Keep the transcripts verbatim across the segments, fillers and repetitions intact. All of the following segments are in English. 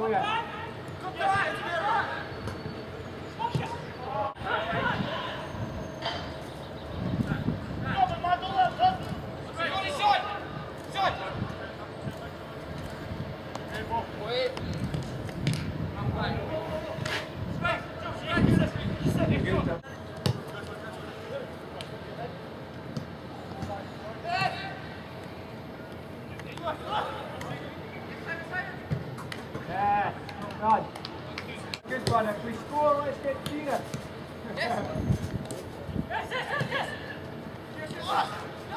Good one, if we score, let's get Gina. Yes. Yes, yes, yes, yes. Yes. Yes.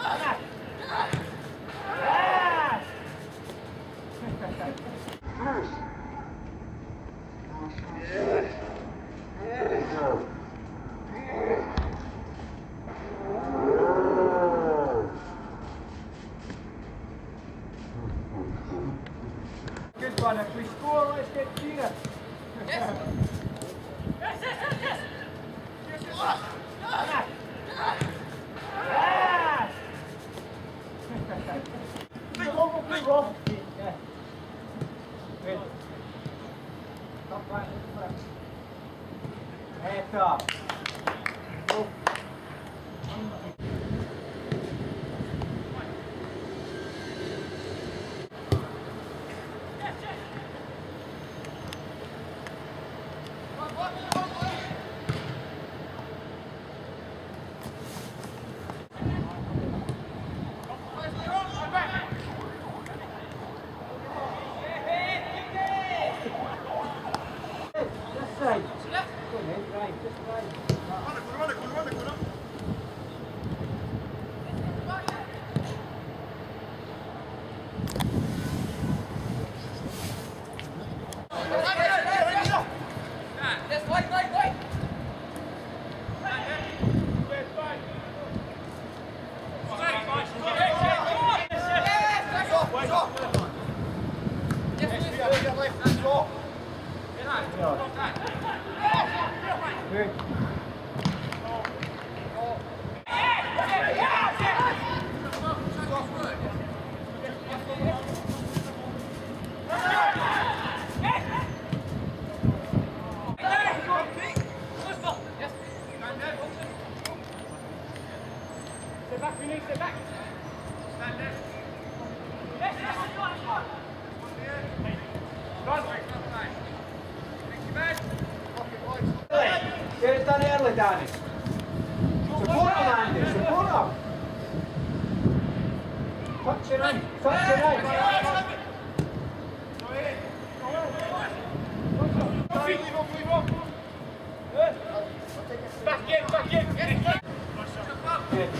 Good one, if we score, let's get Gina. Yes. Yes, yes, yes, yes. Yes. Yes. Big one, big one. Yeah. Good. Top right, left. Head up. Go. Right. Go ahead, right, just right. Yes, wait, wait, wait. Good. Step back, we need step back. Stand there. Yes, yes, yes, yes. Get it done early, Danny. Support him, Andy. Support him. Touch your in. Touch your in. Back in, back in. Good.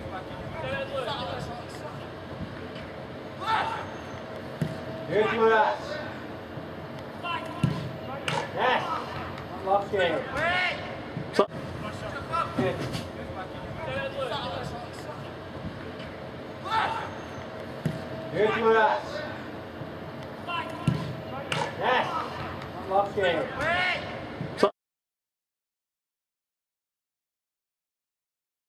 Good, Murat. Yes. Love game. Good. Good, Murat. Yes. Love game.